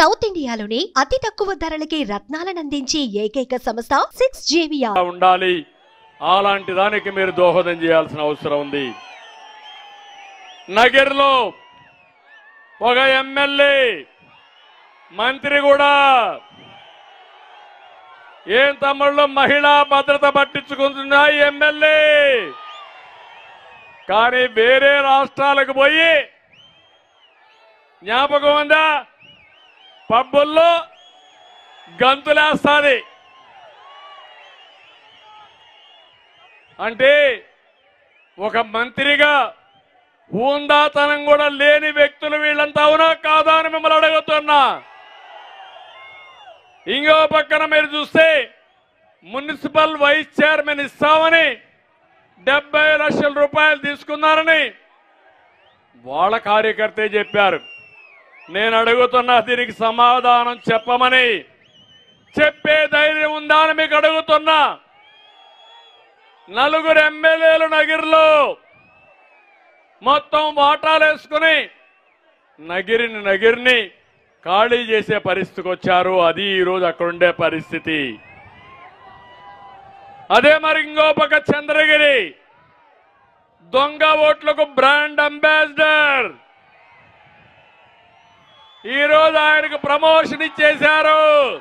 South ఇండియాలోనే అతి తక్కువ ధరలకి రత్నాలను అందించే ఏకైక సంస్థ 6JVR ఉండాలి. అలాంటి దానికి మీరు దోహదం చేయాల్సిన అవసరం ఉంది. నగర్లో ఒక ఎమ్మెల్యే మంత్రి కూడా ఏం తమ్ముళ్ళు మహిళా భద్రత పట్టించుకుంటుందా ఎమ్మెల్యే, కానీ వేరే రాష్ట్రాలకు పోయి జ్ఞాపకం ఉందా పబ్బుల్లో గంతులేస్తాది. అంటే ఒక మంత్రిగా హూందాతనం కూడా లేని వ్యక్తులు వీళ్ళంతా అవునా కాదా అని మిమ్మల్ని అడుగుతున్నా. ఇంకో పక్కన మీరు చూస్తే మున్సిపల్ వైస్ చైర్మన్ ఇస్తామని 70 లక్షల రూపాయలు తీసుకున్నారని వాళ్ళ కార్యకర్తే చెప్పారు. నేను అడుగుతున్నా దీనికి సమాధానం చెప్పమని, చెప్పే ధైర్యం ఉందా అని మీకు అడుగుతున్నా. 4 ఎమ్మెల్యేలు నగిరిలో మొత్తం వాటాలు వేసుకుని నగిరిని ఖాళీ చేసే పరిస్థితికి వచ్చారు. అది ఈరోజు అక్కడుండే పరిస్థితి. అదే మరి ఇంకో పక్క చంద్రగిరి దొంగ ఓట్లకు బ్రాండ్ అంబాసిడర్ ఈరోజు ఆయనకు ప్రమోషన్ ఇచ్చేశారు.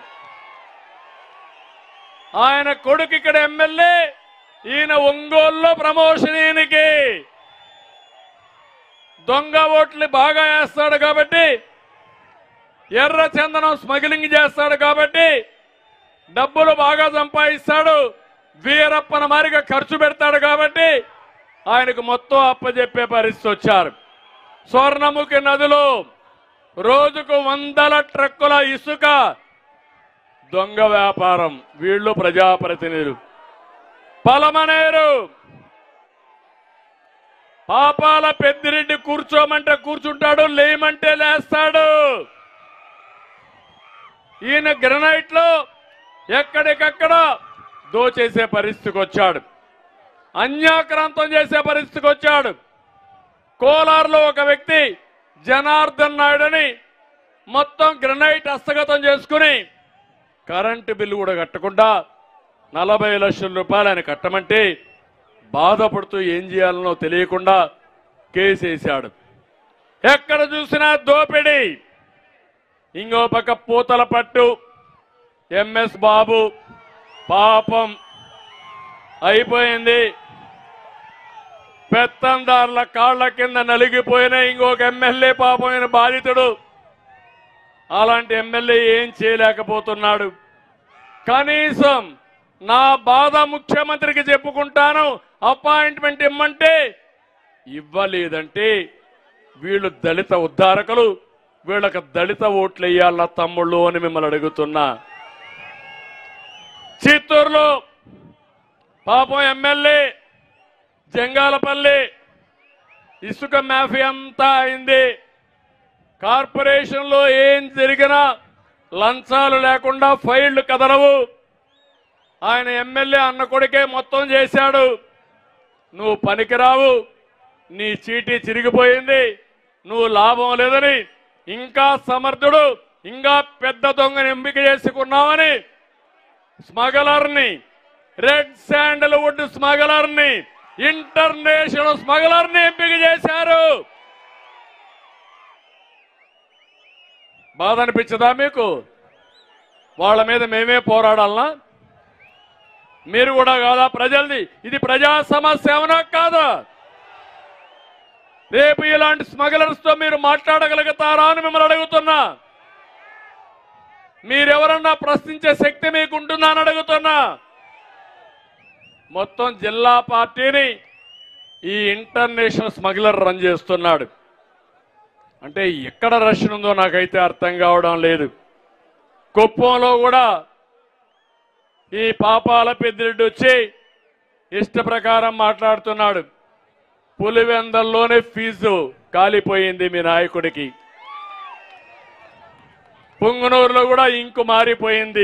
ఆయన కొడుకు ఇక్కడ ఎమ్మెల్యే, ఈయన ఒంగోలులో ప్రమోషన్. ఈయనకి దొంగ ఓట్లు బాగా వేస్తాడు కాబట్టి, ఎర్ర చందనం స్మగ్లింగ్ చేస్తాడు కాబట్టి, డబ్బులు బాగా సంపాదిస్తాడు, వీరప్పన మారిగా ఖర్చు పెడతాడు కాబట్టి ఆయనకు మొత్తం అప్పచెప్పే పరిస్థితి వచ్చారు. స్వర్ణముఖి నదిలో రోజుకు 100 ట్రక్కుల ఇసుక దొంగ వ్యాపారం. వీళ్ళు ప్రజాప్రతినిధులు. పలమనేరు పాపాల పెద్దిరెడ్డి కూర్చోమంటే కూర్చుంటాడు, లేమంటే లేస్తాడు. ఈయన గ్రనైట్ లో ఎక్కడికక్కడ దోచేసే పరిస్థితికి వచ్చాడు, అన్యాక్రాంతం చేసే పరిస్థితికి వచ్చాడు. కోలార్లో ఒక వ్యక్తి జనార్దన్ నాయుడు అని మొత్తం గ్రనైట్ హస్తగతం చేసుకుని కరెంటు బిల్లు కూడా కట్టకుండా 40 లక్షల రూపాయలు ఆయన కట్టమంటే బాధపడుతూ ఏం చేయాలనో తెలియకుండా కేసేశాడు. ఎక్కడ చూసినా దోపిడీ. ఇంకో పక్క పూతల పట్టు ఎంఎస్ బాబు పాపం అయిపోయింది, పెత్తందారుల కాళ్ల కింద నలిగిపోయిన ఇంకొక ఎమ్మెల్యే పాపమైన బాధితుడు. అలాంటి ఎమ్మెల్యే ఏం చేయలేకపోతున్నాడు. కనీసం నా బాధ ముఖ్యమంత్రికి చెప్పుకుంటాను, అపాయింట్మెంట్ ఇమ్మంటే ఇవ్వలేదంటే వీళ్ళు దళిత ఉద్ధారకులు, వీళ్ళకి దళిత ఓట్లు వేయాల తమ్ముళ్ళు అని మిమ్మల్ని అడుగుతున్నా. చిత్తూరులో పాపం ఎమ్మెల్యే జంగాలపల్లి ఇసుక మాఫియా అంతా అయింది. కార్పొరేషన్లో ఏం జరిగినా లంచాలు లేకుండా ఫైళ్లు కదలవు. ఆయన ఎమ్మెల్యే అన్న కొడుకే మొత్తం చేశాడు. నువ్వు పనికిరావు, నీ చీటీ చిరిగిపోయింది, నువ్వు లాభం లేదని ఇంకా సమర్థుడు, ఇంకా పెద్ద దొంగని ఎంపిక చేసుకున్నావని స్మగలర్ని, రెడ్ శాండల్వుడ్ స్మగలర్ని, ఇంటర్నేషనల్ స్మగలర్ని ఎంపిక చేశారు. బాధ అనిపించదా మీకు? వాళ్ళ మీద మేమే పోరాడాలనా? మీరు కూడా కాదా ప్రజల్ని? ఇది ప్రజా సమస్య అవునా కాదా? రేపు ఇలాంటి స్మగ్లర్స్ తో మీరు మాట్లాడగలుగుతారా అని మిమ్మల్ని అడుగుతున్నా. మీరెవరన్నా ప్రశ్నించే శక్తి మీకు ఉంటుందా అని అడుగుతున్నా. మొత్తం జిల్లా పార్టీని ఈ ఇంటర్నేషనల్ స్మగ్లర్ రన్ చేస్తున్నాడు. అంటే ఎక్కడ రష్యన్ ఉందో నాకైతే అర్థం కావడం లేదు. కుప్పంలో కూడా ఈ పాపాల పెద్దిరెడ్డి వచ్చి ఇష్ట ప్రకారం మాట్లాడుతున్నాడు. పులివెందల్లోనే ఫీజు కాలిపోయింది మీ నాయకుడికి. పుంగనూరులో కూడా ఇంకు మారిపోయింది.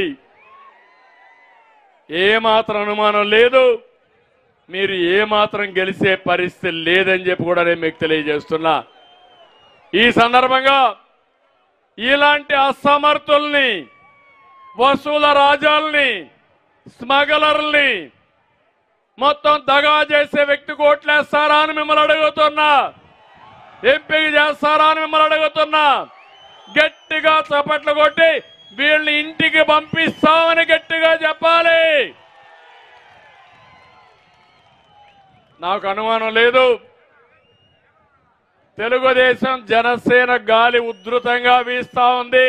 ఏమాత్రం అనుమానం లేదు, మీరు ఏమాత్రం గెలిచే పరిస్థితి లేదని చెప్పి కూడా నేను మీకు తెలియజేస్తున్నా. ఈ సందర్భంగా ఇలాంటి అసమర్థుల్ని, వసూల రాజాల్ని, స్మగ్లర్ల్ని మొత్తం దగా చేసే వ్యక్తికి ఓట్లేస్తారా అని మిమ్మల్ని అడుగుతున్నా. ఎంపిక చేస్తారా అని మిమ్మల్ని అడుగుతున్నా. గట్టిగా చప్పట్లు కొట్టి వీళ్ళని ఇంటికి పంపిస్తామని గట్టిగా చెప్పాలి. నాకు అనుమానం లేదు, తెలుగుదేశం జనసేన గాలి ఉధృతంగా వీస్తా ఉంది.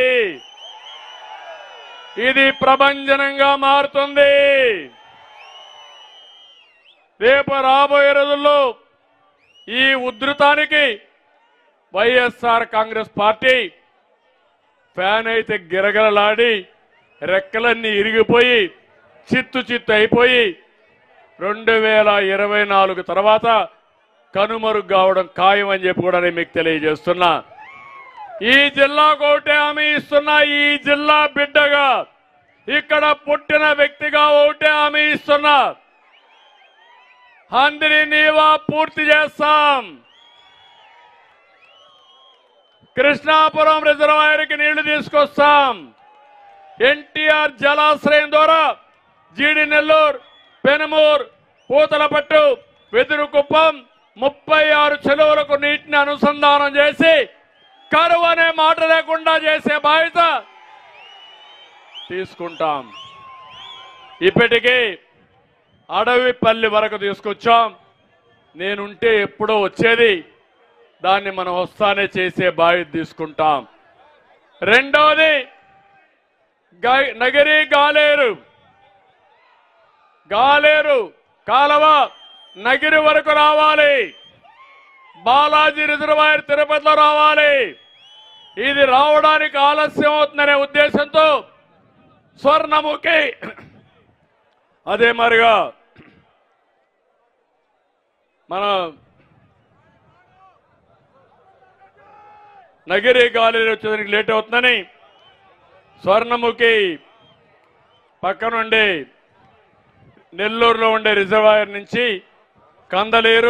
ఇది ప్రభంజనంగా మారుతుంది. రేపు రాబోయే రోజుల్లో ఈ ఉధృతానికి వైఎస్ఆర్ కాంగ్రెస్ పార్టీ ఫ్యాన్ అయితే గిరగలలాడి రెక్కలన్నీ ఇరిగిపోయి చిత్తు చిత్తు అయిపోయి 2024 తర్వాత కనుమరుగు కావడం ఖాయం అని చెప్పి కూడా నేను మీకు తెలియజేస్తున్నా. ఈ జిల్లాకు ఒకటే హామీ ఇస్తున్నా. ఈ జిల్లా బిడ్డగా, ఇక్కడ పుట్టిన వ్యక్తిగా ఒకటే హామీ ఇస్తున్నా. హంద్రి నీవా పూర్తి చేస్తాం. కృష్ణాపురం రిజర్వాయర్కి నీళ్లు తీసుకొస్తాం. ఎన్టీఆర్ జలాశ్రయం ద్వారా జీడి నెల్లూరు, పెనుమూరు, పూతలపట్టు, వెదురుకుప్పం 36 చెరువులకు నీటిని అనుసంధానం చేసి కరువు అనే మాట లేకుండా చేసే బాధ్యత తీసుకుంటాం. ఇప్పటికీ అడవిపల్లి వరకు తీసుకొచ్చాం. నేనుంటే ఎప్పుడో వచ్చేది, దాన్ని మనం వస్తానే చేసే బాధ్యత తీసుకుంటాం. రెండవది నగిరి గాలేరు కాలవ నగిరి వరకు రావాలి. బాలాజీ రిజర్వాయర్ తిరుపతిలో రావాలి. ఇది రావడానికి ఆలస్యం అవుతుందనే ఉద్దేశంతో స్వర్ణముఖి, అదే మరిగా మన నగిరి గాలేరు వచ్చేదానికి లేట్ అవుతుందని స్వర్ణముఖి పక్కనుండి నెల్లూరులో ఉండే రిజర్వాయర్ నుంచి కందలేరు,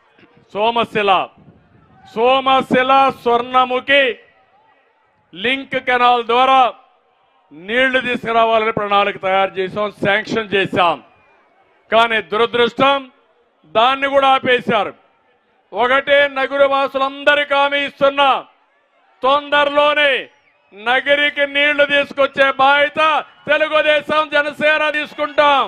సోమశిల స్వర్ణముఖి లింక్ కెనాల్ ద్వారా నీళ్లు తీసుకురావాలని ప్రణాళిక తయారు చేశాం, శాంక్షన్ చేశాం. కానీ దురదృష్టం దాన్ని కూడా ఆపేశారు. ఒకటే నగర వాసులందరికీ హామీ ఇస్తున్నా, తొందరలోనే నగరికి నీళ్లు తీసుకొచ్చే బాధ్యత తెలుగుదేశం జనసేన తీసుకుంటాం.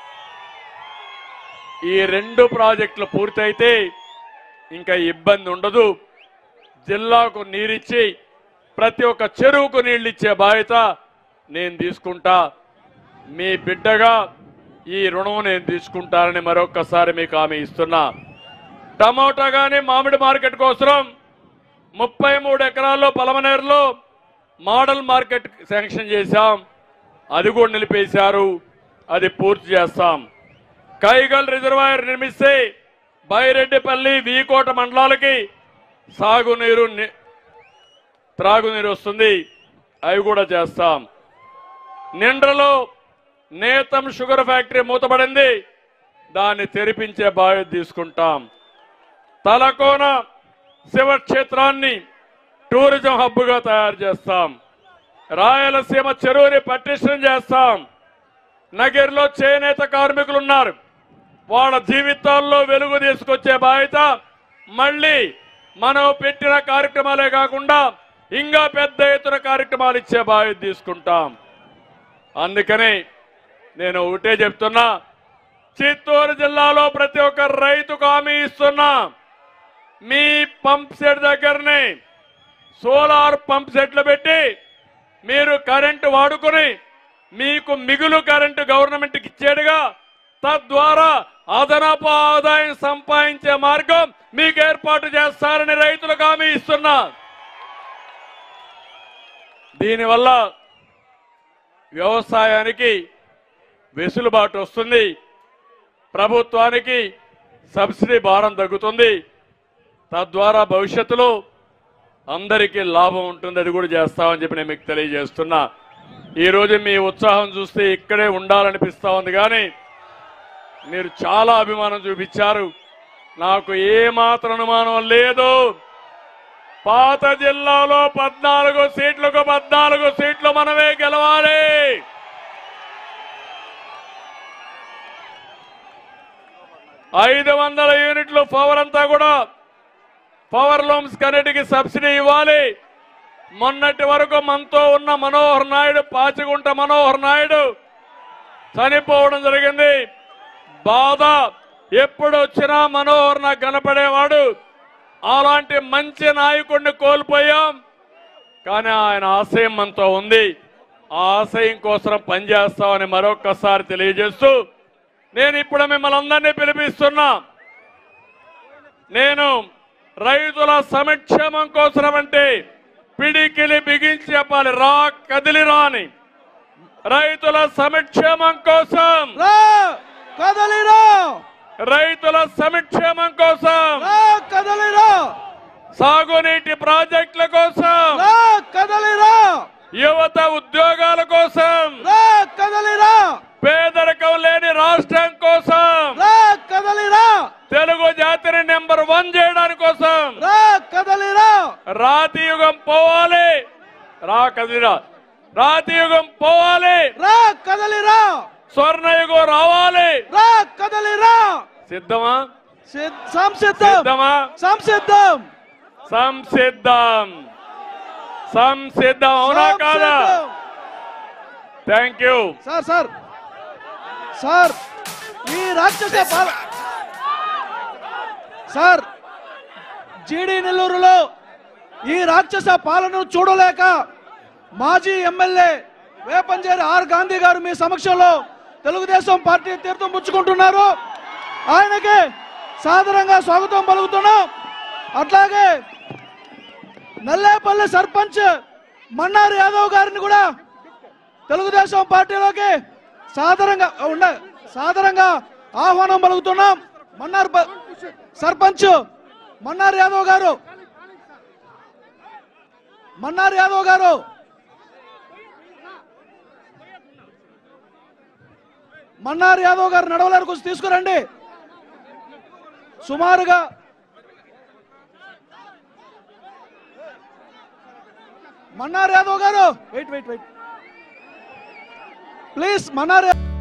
ఈ 2 ప్రాజెక్టులు పూర్తయితే ఇంకా ఇబ్బంది ఉండదు. జిల్లాకు నీరిచ్చి ప్రతి ఒక్క చెరువుకు నీళ్లు ఇచ్చే బాధ్యత నేను తీసుకుంటా. మీ బిడ్డగా ఈ రుణం నేను తీసుకుంటానని మరొక్కసారి మీకు హామీ ఇస్తున్నా. టమోటా కానీ మామిడి మార్కెట్ కోసం 33 ఎకరాల్లో పలమనేరులో మోడల్ మార్కెట్ శాంక్షన్ చేశాం. అది కూడా నిలిపేశారు. అది పూర్తి చేస్తాం. కైగల్ రిజర్వాయర్ నిర్మిస్తే బైరెడ్డిపల్లి, వీకోట మండలాలకి సాగునీరు, త్రాగునీరు వస్తుంది. అవి కూడా చేస్తాం. నిండ్రలో నేతం షుగర్ ఫ్యాక్టరీ మూతపడింది. దాన్ని తెరిపించే బాధ్యత తీసుకుంటాం. తలకోన శివక్షేత్రాన్ని టూరిజం హబ్గా తయారు చేస్తాం. రాయలసీమ చెరువుని పటిష్టం చేస్తాం. నగిరిలో చేనేత కార్మికులు ఉన్నారు. వాళ్ళ జీవితాల్లో వెలుగు తీసుకొచ్చే బాధ్యత మళ్ళీ మనం పెట్టిన కార్యక్రమాలే కాకుండా ఇంకా పెద్ద ఎత్తున కార్యక్రమాలు ఇచ్చే బాధ్యత తీసుకుంటాం. అందుకని నేను ఒకటే చెప్తున్నా, చిత్తూరు జిల్లాలో ప్రతి ఒక్క రైతుకు హామీ ఇస్తున్నా, మీ పంప్ సెట్ దగ్గరనే సోలార్ పంప్ సెట్లు పెట్టి మీరు కరెంటు వాడుకొని మీకు మిగులు కరెంటు గవర్నమెంట్కి ఇచ్చేడుగా, తద్వారా అదనపు ఆదాయం సంపాదించే మార్గం మీకు ఏర్పాటు చేస్తారని రైతులకు హామీ ఇస్తున్నా. దీనివల్ల వ్యవసాయానికి వెసులుబాటు వస్తుంది, ప్రభుత్వానికి సబ్సిడీ భారం తగ్గుతుంది, తద్వారా భవిష్యత్తులో అందరికీ లాభం ఉంటుంది. అది కూడా చేస్తామని చెప్పి నేను మీకు తెలియజేస్తున్నా. ఈరోజు మీ ఉత్సాహం చూస్తే ఇక్కడే ఉండాలనిపిస్తా ఉంది. కానీ మీరు చాలా అభిమానం చూపించారు. నాకు ఏమాత్రం అనుమానం లేదు, పాత జిల్లాలో 14 సీట్లకు 14 సీట్లు మనమే గెలవాలి. ఐదు 500 యూనిట్లు పవర్ అంతా కూడా పవర్ లూమ్స్ కన్నిటికి సబ్సిడీ ఇవ్వాలి. మొన్నటి వరకు మనతో ఉన్న మనోహర్ నాయుడు, పాచిగుంట మనోహర్ నాయుడు చనిపోవడం జరిగింది. బాధ. ఎప్పుడు వచ్చినా మనోహర్ నాకు కనపడేవాడు. అలాంటి మంచి నాయకుడిని కోల్పోయాం. కానీ ఆయన ఆశయం మనతో ఉంది. ఆ ఆశయం కోసం పనిచేస్తామని మరొక్కసారి తెలియజేస్తూ నేను ఇప్పుడు మిమ్మల్ని అందరినీ పిలిపిస్తున్నా. నేను రైతుల సంక్షేమం కోసం అంటే పిడికిలి బిగించి చెప్పాలి, రా కదిలిరా అని. రైతుల సంక్షేమం కోసం కదలిరా, రైతుల సంక్షేమం కోసం కదలిరా, సాగునీటి ప్రాజెక్టుల కోసం కదలిరా, యువత ఉద్యోగాల కోసం కదలిరా, పేదరికం లేని రాష్ట్రం కోసం కదలిరా, తెలుగు జాతిని నెంబర్ 1 చేయడానికి కోసం కదలిరా, రాతి యుగం పోవాలి. రా కదిలిరా. రాతి యుగం పోవాలి. కదలిరా, స్వర్ణయుగం రావాలి. కదలిరా. సిద్ధమా? సంసిద్ధం, సిద్ధమా? సంసిద్ధం, సంసిద్ధం, సంసిద్ధం. అవునా కాదా? Thank you sir. Sir sir ఈ రాక్షస సార్ జీడి నెల్లూరులో ఈ రాక్షస పాలనను చూడలేక మాజీ ఎమ్మెల్యే వేపంజేరి ఆర్ గాంధీ గారు మీ సమక్షంలో తెలుగుదేశం పార్టీ తీర్థం పుచ్చుకుంటున్నారు. ఆయనకి సాదరంగా స్వాగతం పలుకుతున్నాం. అట్లాగే నల్లేపల్లి సర్పంచ్ మన్నార్ యాదవ్ గారిని కూడా తెలుగుదేశం పార్టీలోకి సాదరంగా ఆహ్వానం పలుకుతున్నాం. మన్నార్ సర్పంచ్ మన్నార్ యాదవ్ గారు నడవలేరు, కొంచెం తీసుకురండి. సుమారుగా మన్నార్ యాదవ్ గారు వెయిట్ ప్లీజ్. మన్నార్